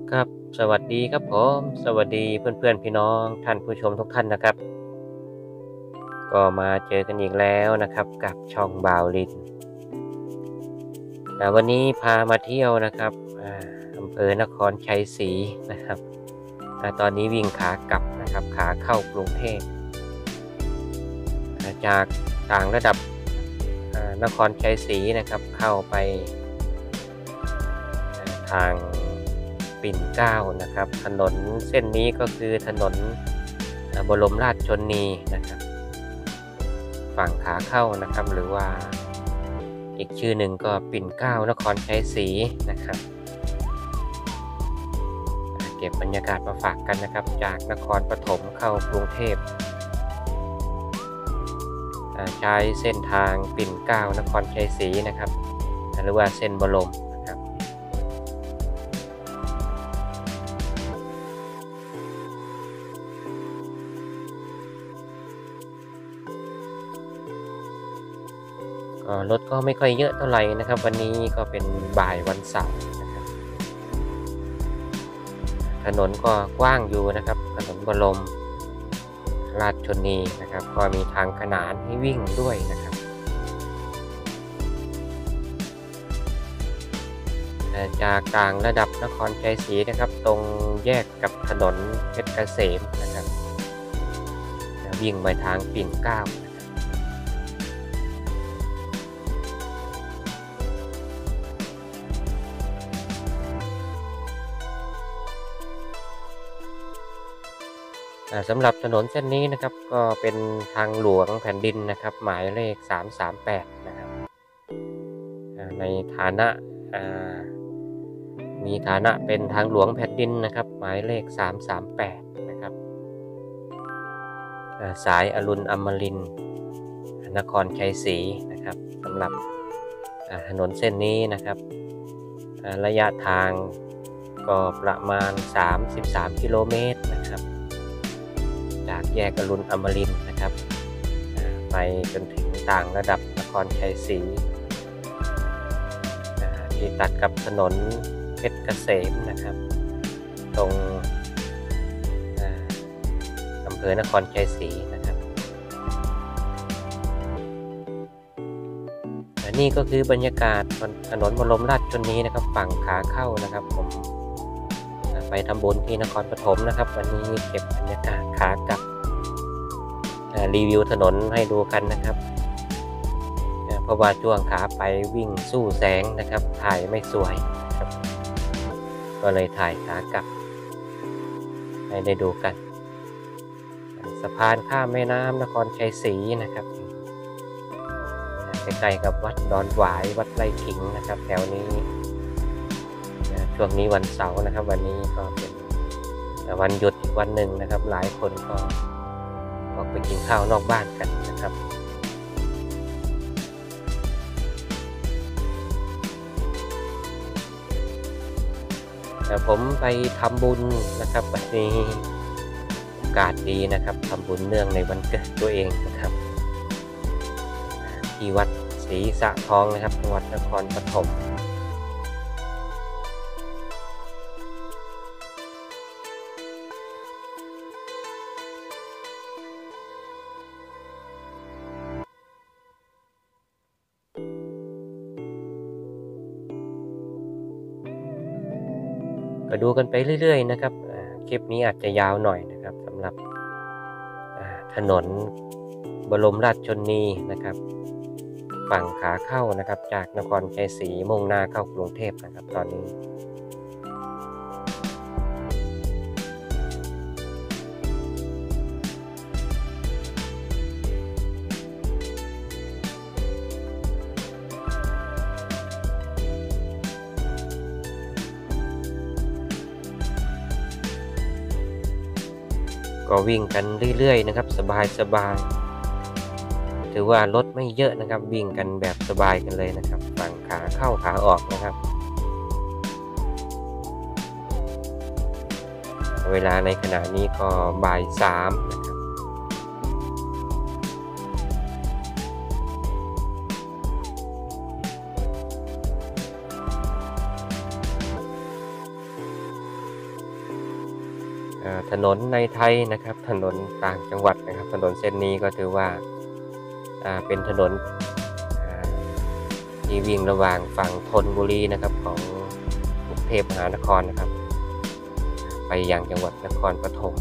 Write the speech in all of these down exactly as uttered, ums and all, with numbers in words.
ครับสวัสดีครับผมสวัสดีเพื่อนๆพี่น้องท่านผู้ชมทุกท่านนะครับก็มาเจอกันอีกแล้วนะครับกับช่องบ่าวลินวันนี้พามาเที่ยวนะครับอำเภอนครชัยศรีนะครับตอนนี้วิ่งขากลับนะครับขาเข้ากรุงเทพจากต่างระดับนครชัยศรีนะครับเข้าไปทางปิ่นเกล้านะครับถนนเส้นนี้ก็คือถนนบรมราชชนนีนะครับฝั่งขาเข้านะครับหรือว่าอีกชื่อหนึ่งก็ปิ่นเกล้านครชัยศรีนะครับเก็บบรรยากาศมาฝากกันนะครับจากนครปฐมเข้ากรุงเทพใช้เส้นทางปิ่นเกล้านครชัยศรีนะครับหรือว่าเส้นบรมนะครับรถก็ไม่ค่อยเยอะเท่าไหร่นะครับวันนี้ก็เป็นบ่ายวันเสาร์นะครับถนนก็กว้างอยู่นะครับถนนบรมราชชนนีนะครับก็มีทางขนานให้วิ่งด้วยนะครับจากต่างระดับนครชัยศรีนะครับตรงแยกกับถนนเพชรเกษมนะครับวิ่งไปทางปิ่นเกล้าสำหรับถนนเส้นนี้นะครับก็เป็นทางหลวงแผ่นดินนะครับหมายเลขสามสามแปดนะครับในฐานะมีฐานะเป็นทางหลวงแผ่นดินนะครับหมายเลขสามสามแปดนะครับสายอรุณอมรินทร์นครชัยศรีนะครับสำหรับถนนเส้นนี้นะครับระยะทางก็ประมาณสามสิบสามกิโลเมตรนะครับจากแยกอรุณอมรินทร์นะครับไปจนถึงต่างระดับนครชัยศรีที่ตัดกับถนนเพชรเกษมนะครับตรงอำเภอนครชัยศรีนะครับนี่ก็คือบรรยากาศถนนบรมราชชนนีนะครับฝั่งขาเข้านะครับผมไปทำบุญที่นครปฐมนะครับวันนี้เก็บบรรยากาศขากลับรีวิวถนนให้ดูกันนะครับเพราะว่าช่วงขาไปวิ่งสู้แสงนะครับถ่ายไม่สวยครับก็เลยถ่ายขากลับให้ได้ดูกันสะพานข้ามแม่น้ำนครชัยศรีนะครับใกล้ๆกับวัดดอนหวายวัดไร่ขิงนะครับแถวนี้ช่วงนี้วันเสาร์นะครับวันนี้ก็เป็นวันหยุดอีกวันหนึ่งนะครับหลายคนก็ออกไปกินข้าวนอกบ้านกันนะครับผมไปทำบุญนะครับวันนี้โอกาสดีนะครับทำบุญเนื่องในวันเกิดตัวเองนะครับที่วัดศรีสะทองนะครับจังหวัดนครปฐมก็ดูกันไปเรื่อยๆนะครับคลิปนี้อาจจะยาวหน่อยนะครับสำหรับถนนบรมราชชนนีนะครับฝั่งขาเข้านะครับจากนครชัยศรีมุ่งหน้าเข้ากรุงเทพนะครับตอนนี้ก็วิ่งกันเรื่อยๆนะครับสบายๆถือว่ารถไม่เยอะนะครับวิ่งกันแบบสบายกันเลยนะครับฝั่งขาเข้าขาออกนะครับเวลาในขณะนี้ก็บ่ายสามนะครับ กถนนในไทยนะครับถนนต่างจังหวัดนะครับถนนเส้นนี้ก็ถือว่าเป็นถนนที่วิ่งระหว่างฝั่งธนบุรีนะครับของกรุงเทพมหานครนะครับไปยังจังหวัดนครปฐม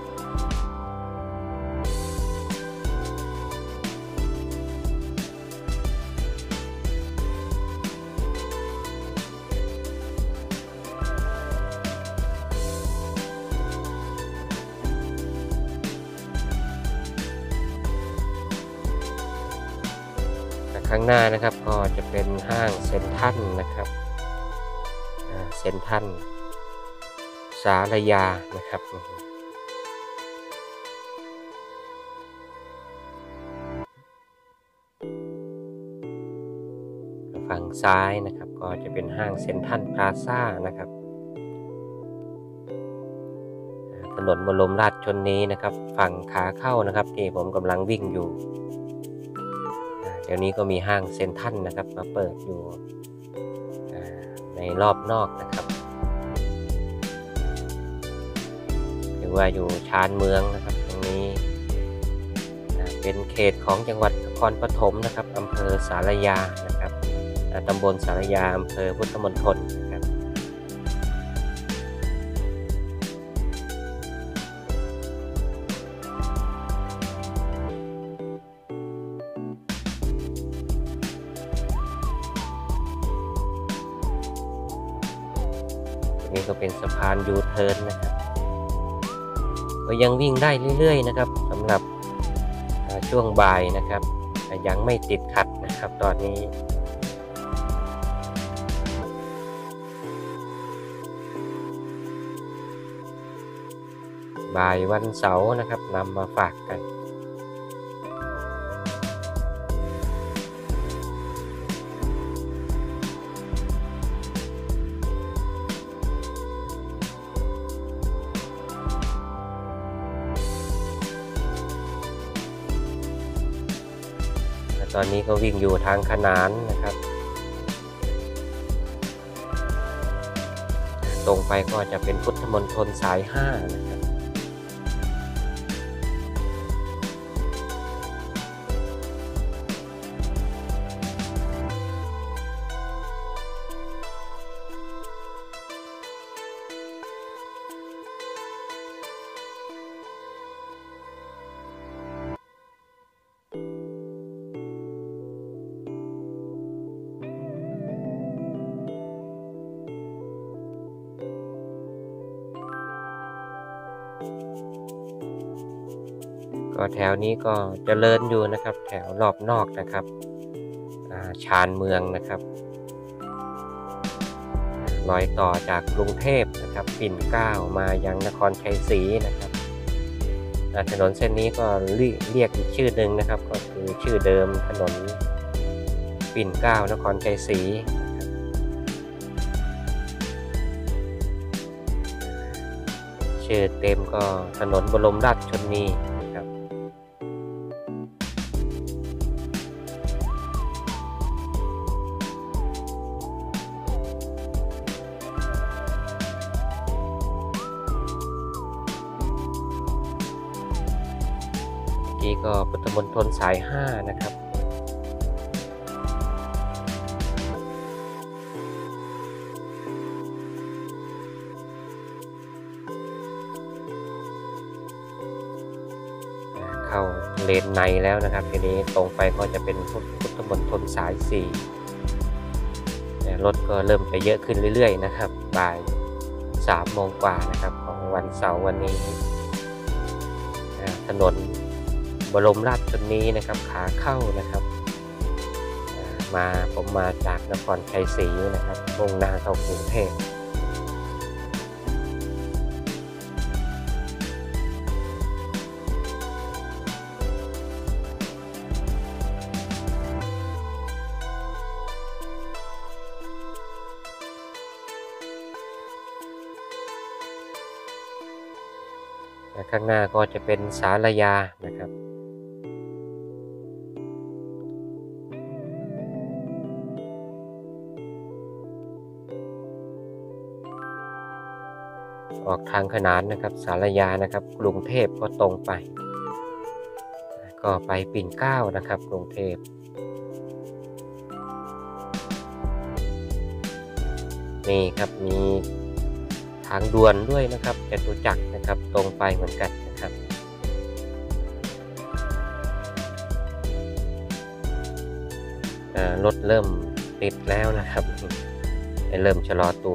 ข้างหน้านะครับก็จะเป็นห้างเซ็นทรัลนะครับเซ็นทรัลสารยานะครับฝั่งซ้ายนะครับก็จะเป็นห้างเซ็นทรัลพลาซ่านะครับถนนบรมราชชนนีนะครับฝั่งขาเข้านะครับที่ผมกำลังวิ่งอยู่เดี๋ยวนี้ก็มีห้างเซ็นทรัลนะครับมาเปิดอยู่ในรอบนอกนะครับถือว่าอยู่ชานเมืองนะครับตรงนี้เป็นเขตของจังหวัดนครปฐมนะครับอำเภอสารยานะครับตำบลสารยาอำเภอพุทธมณฑลนะครับนี่ก็เป็นสะพานยูเทิร์นนะครับก็ยังวิ่งได้เรื่อยๆนะครับสำหรับช่วงบ่ายนะครับยังไม่ติดขัดนะครับตอนนี้บ่ายวันเสาร์นะครับนำมาฝากกันตอนนี้ก็วิ่งอยู่ทางขนานนะครับตรงไปก็จะเป็นพุทธมณฑลสายห้านะครับก็แถวนี้ก็เจริญอยู่นะครับแถวรอบนอกนะครับชานเมืองนะครับรอยต่อจากกรุงเทพนะครับปิ่นเกล้ามายังนครชัยศรีนะครับถนนเส้นนี้ก็เรียกอีกชื่อหนึ่งนะครับก็คือชื่อเดิมถนนปิ่นเกล้านครชัยศรีชื่อเต็มก็ถนนบรมราชชนนีนะครับนี่ก็พุทธมณฑลสายห้านะครับเข้าเลนในแล้วนะครับทีนี้ตรงไปก็จะเป็นพุทธมณฑลสายสี่รถก็เริ่มจะเยอะขึ้นเรื่อยๆนะครับบ่ายสามโมงกว่านะครับของวันเสาร์วันนี้ถนนบรมราชชนนีนะครับขาเข้านะครับมาผมมาจากนครชัยศรีนะครับมุ่งหน้าเข้ากรุงเทพข้างหน้าก็จะเป็นสารยานะครับออกทางขนานนะครับสารยานะครับกรุงเทพก็ตรงไปก็ไปปิ่นเกล้านะครับกรุงเทพนี่ครับมีทางด่วนด้วยนะครับจตุจักรนะครับตรงไปเหมือนกันนะครับรถเริ่มติดแล้วนะครับเริ่มชะลอตัว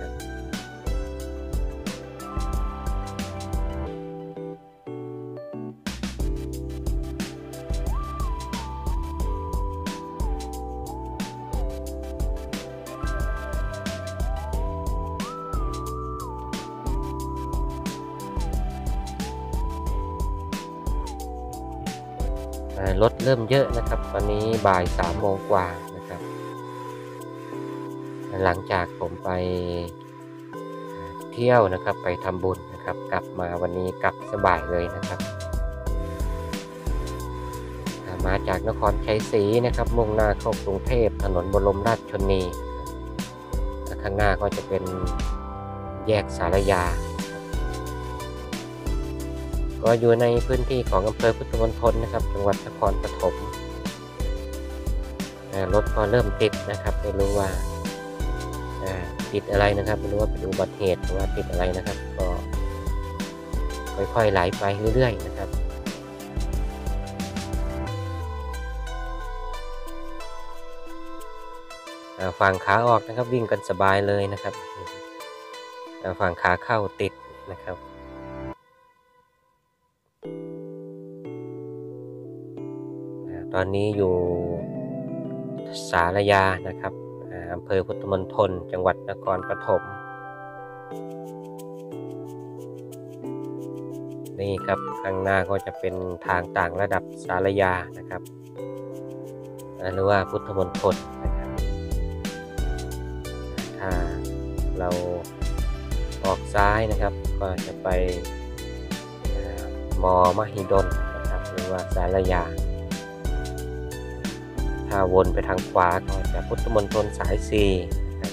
รถเริ่มเยอะนะครับตอนนี้บ่ายสามโมงกว่านะครับหลังจากผมไปเที่ยวนะครับไปทำบุญนะครับกลับมาวันนี้กลับสบายเลยนะครับมาจากนครชัยศรีนะครับมุ่งหน้าเข้ากรุงเทพถนนบรมราชชนนีข้างหน้าก็จะเป็นแยกสารยาก็อยู่ในพื้นที่ของอำเภอพุทธมณฑลนะครับจังหวัดนครปฐมรถก็เริ่มติดนะครับไม่รู้ว่าติดอะไรนะครับไม่รู้ว่าเป็นอุบัติเหตุหรือว่าติดอะไรนะครับก็ค่อยๆไหลไปเรื่อยๆนะครับฝั่งขาออกนะครับวิ่งกันสบายเลยนะครับฝั่งขาเข้าติดนะครับตอนนี้อยู่สารยานะครับอำเภอพุทธมณฑลจังหวัดนครปฐมนี่ครับข้างหน้าก็จะเป็นทางต่างระดับสารยานะครับหรือว่าพุทธมณฑลนะครับถ้าเราออกซ้ายนะครับก็จะไปมอมหิดลนะครับหรือว่าสารยาถ้าวนไปทางขวาก็จะพุทธมณฑลสายสี่นะครับ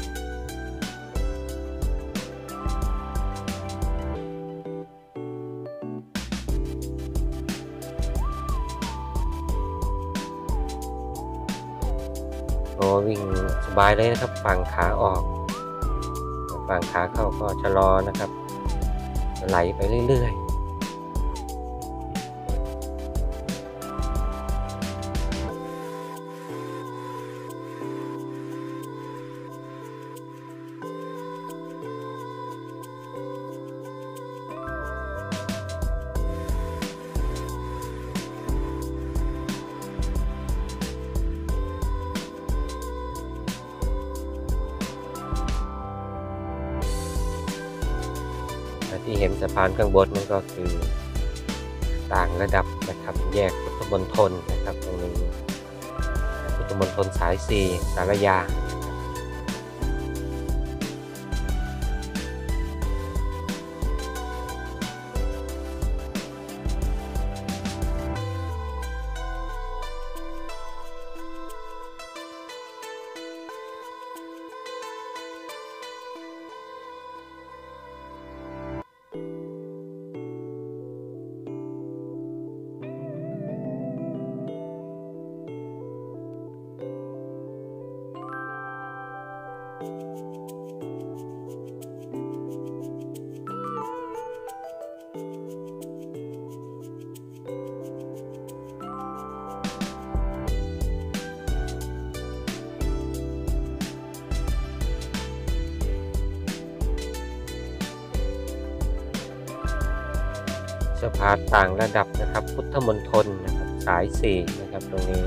โอ้วิ่งสบายเลยนะครับฝั่งขาออกฝั่งขาเข้าก็ชะลอนะครับไหลไปเรื่อยๆที่เห็นสะพานข้างบนนั่นก็คือต่างระดับนะครับแยกพุทธมณฑลนะครับตรงนี้พุทธมณฑลสายสี่สารยาสะพานต่างระดับนะครับพุทธมณฑลนะครับสายสี่นะครับตรงนี้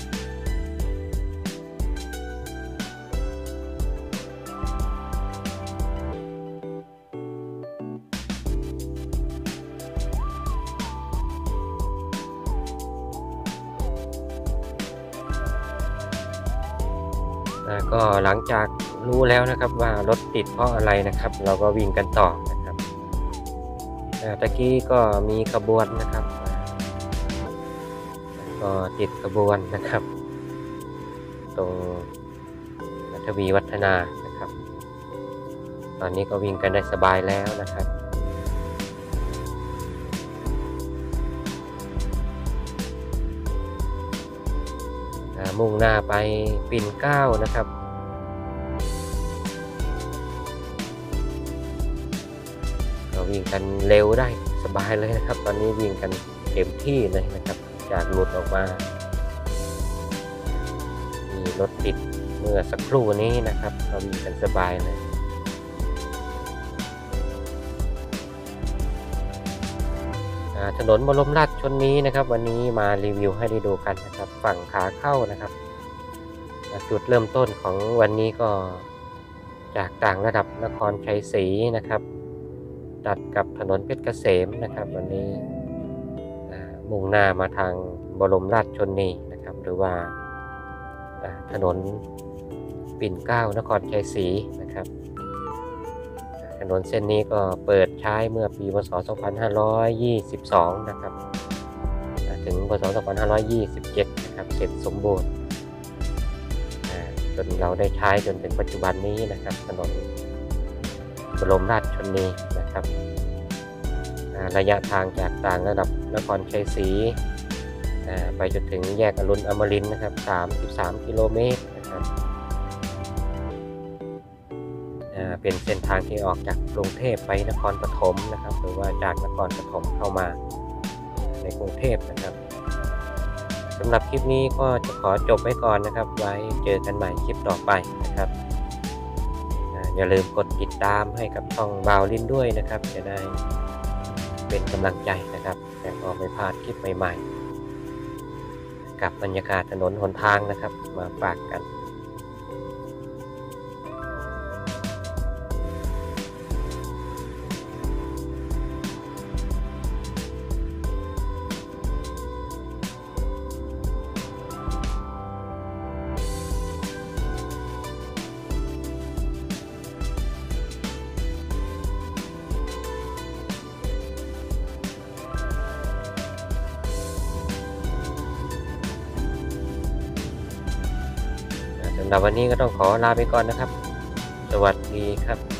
ก็หลังจากรู้แล้วนะครับว่ารถติดเพราะอะไรนะครับเราก็วิ่งกันต่อนะครับตะกี้ก็มีขบวนนะครับก็ติดขบวนนะครับตรงทวีวัฒนานะครับตอนนี้ก็วิ่งกันได้สบายแล้วนะครับมุ่งหน้าไปปิ่นเกล้านะครับก็วิ่งกันเร็วได้สบายเลยนะครับตอนนี้วิ่งกันเต็มที่เลยนะครับจากหลุดออกมามีรถติดเมื่อสักครู่นี้นะครับก็วิ่งกันสบายเลยถนนบรมราชชนนี้นะครับวันนี้มารีวิวให้ได้ดูกันนะครับฝั่งขาเข้านะครับจุดเริ่มต้นของวันนี้ก็จากต่างระดับนครชัยศรีนะครับตัดกับถนนเพชรเกษมนะครับวันนี้มุ่งหน้ามาทางบรมราชชนนีนะครับหรือว่าถนนปิ่นเกล้านครชัยศรีนะครับถนนเส้นนี้ก็เปิดใช้เมื่อปีพ.ศ. สองพันห้าร้อยยี่สิบสองนะครับถึงพ.ศ. สองพันห้าร้อยยี่สิบเจ็ดนะครับเสร็จสมบูรณ์จนเราได้ใช้จนถึงปัจจุบันนี้นะครับถนนบรมราชชนนีนะครับระยะทางจากต่างระดับนครชัยศรีไปจนถึงแยกอรุณอมรินทร์นะครับสามสิบสามกิโลเมตรนะครับเป็นเส้นทางที่ออกจากกรุงเทพไปนครปฐมนะครับหรือว่าจากนครปฐมเข้ามาในกรุงเทพนะครับสำหรับคลิปนี้ก็จะขอจบไว้ก่อนนะครับไว้เจอกันใหม่คลิปต่อไปนะครับอย่าลืมกดติดตามให้กับช่องบ่าวลิ้นด้วยนะครับจะได้เป็นกำลังใจนะครับและก็ไม่พลาดคลิปใหม่ๆกับบรรยากาศถนนหนทางนะครับมาฝากกันสำหรับวันนี้ก็ต้องขอลาไปก่อนนะครับสวัสดีครับ